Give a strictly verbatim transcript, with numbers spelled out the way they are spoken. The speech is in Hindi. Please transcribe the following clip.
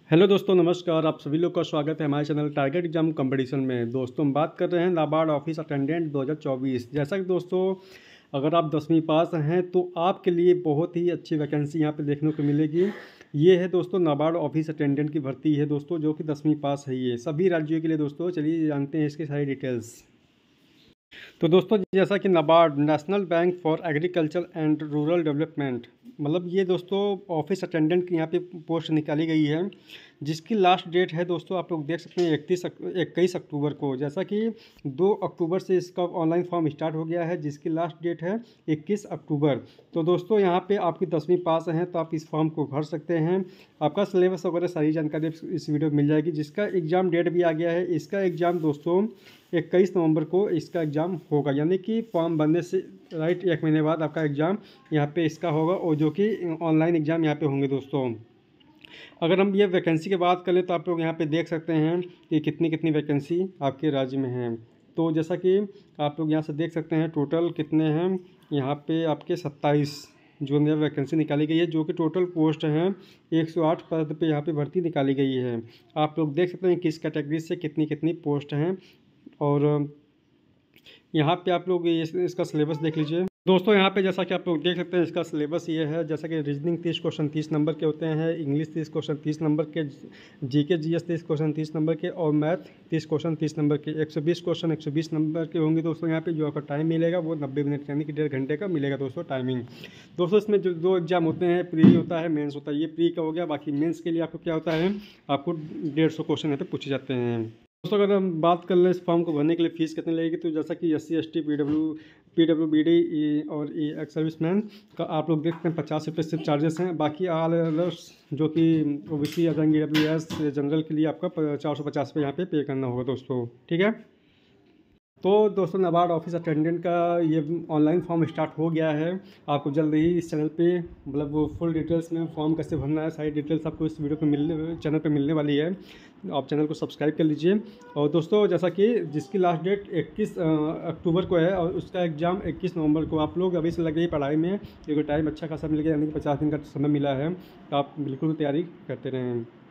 हेलो दोस्तों, नमस्कार। आप सभी लोग का स्वागत है हमारे चैनल टारगेट एग्जाम कंपटीशन में। दोस्तों, हम बात कर रहे हैं नाबार्ड ऑफिस अटेंडेंट दो हज़ार चौबीस। जैसा कि दोस्तों, अगर आप दसवीं पास हैं तो आपके लिए बहुत ही अच्छी वैकेंसी यहाँ पे देखने को मिलेगी। ये है दोस्तों नाबार्ड ऑफिस अटेंडेंट की भर्ती है दोस्तों, जो कि दसवीं पास है। ये सभी राज्यों के लिए दोस्तों। चलिए जानते हैं इसकी सारी डिटेल्स। तो दोस्तों, जैसा कि NABARD national bank for agriculture and rural development, मतलब ये दोस्तों ऑफिस अटेंडेंट की यहाँ पे पोस्ट निकाली गई है, जिसकी लास्ट डेट है दोस्तों, आप लोग देख सकते हैं इकतीस इक्कीस अक्टूबर को। जैसा कि दो अक्टूबर से इसका ऑनलाइन फॉर्म स्टार्ट हो गया है, जिसकी लास्ट डेट है इक्कीस अक्टूबर। तो दोस्तों, यहाँ पे आपकी दसवीं पास हैं तो आप इस फॉर्म को भर सकते हैं। आपका सिलेबस वगैरह सारी जानकारी इस वीडियो में मिल जाएगी। जिसका एग्ज़ाम डेट भी आ गया है। इसका एग्ज़ाम दोस्तों इक्कीस नवंबर को इसका एग्ज़ाम होगा, यानी कि फॉर्म बनने से राइट एक महीने बाद आपका एग्ज़ाम यहाँ पे इसका होगा, और जो कि ऑनलाइन एग्ज़ाम यहाँ पे होंगे दोस्तों। अगर हम ये वैकेंसी की बात करें तो आप लोग यहाँ पे देख सकते हैं कि कितनी कितनी वैकेंसी आपके राज्य में है। तो जैसा कि आप लोग यहाँ से देख सकते हैं टोटल कितने हैं यहाँ पे आपके सत्ताईस जो नई वैकेंसी निकाली गई है, जो कि टोटल पोस्ट हैं एक सौ आठ पद पे यहाँ पे भर्ती निकाली गई है। आप लोग देख सकते हैं किस कैटेगरी से कितनी कितनी पोस्ट हैं। और यहाँ पे आप लोग इस, इसका सिलेबस देख लीजिए दोस्तों। यहाँ पे जैसा कि आप लोग देख सकते हैं इसका सिलेबस ये है, जैसा कि रीजनिंग तीस क्वेश्चन तीस नंबर के होते हैं, इंग्लिश तीस क्वेश्चन तीस नंबर के, जीके जीएस तीस क्वेश्चन तीस नंबर के, और मैथ तीस क्वेश्चन तीस नंबर के। एक सौ बीस क्वेश्चन एक सौ बीस नंबर के होंगे दोस्तों। यहाँ पे जो आपका टाइम मिलेगा वो नब्बे मिनट यानी कि डेढ़ घंटे का मिलेगा दोस्तों टाइमिंग। दोस्तों, इसमें जो दो एग्जाम होते हैं, प्री होता है, मेन्स होता है। ये प्री का हो गया। बाकी मेन्स के लिए आपको क्या होता है, आपको डेढ़ सौ क्वेश्चन यहाँ पे पूछे जाते हैं दोस्तों। अगर हम बात कर लें इस फॉर्म को भरने के लिए फ़ीस कितनी लगेगी, तो जैसा कि S C S T P W P W B D और ई एक्स सर्विसमैन का आप लोग देखते हैं पचास रुपये सिर्फ चार्जेस हैं। बाकी ऑल अदर्स जो कि ओ बी सी या डब्ल्यू एस जनरल के लिए आपका चार सौ पचास रुपये यहाँ पे पे करना होगा दोस्तों। ठीक है। तो दोस्तों, नाबार्ड ऑफिस अटेंडेंट का ये ऑनलाइन फॉर्म स्टार्ट हो गया है। आपको जल्द ही इस चैनल पे मतलब वो फुल डिटेल्स में फॉर्म कैसे भरना है, सारी डिटेल्स आपको इस वीडियो पे मिलने चैनल पे मिलने वाली है। आप चैनल को सब्सक्राइब कर लीजिए। और दोस्तों, जैसा कि जिसकी लास्ट डेट इक्कीस अक्टूबर को है और उसका एग्ज़ाम इक्कीस नवंबर को, आप लोग अभी से लग रही पढ़ाई में, क्योंकि टाइम अच्छा खासा मिल गया, यानी कि पचास दिन का समय मिला है। तो आप बिल्कुल तैयारी करते रहें।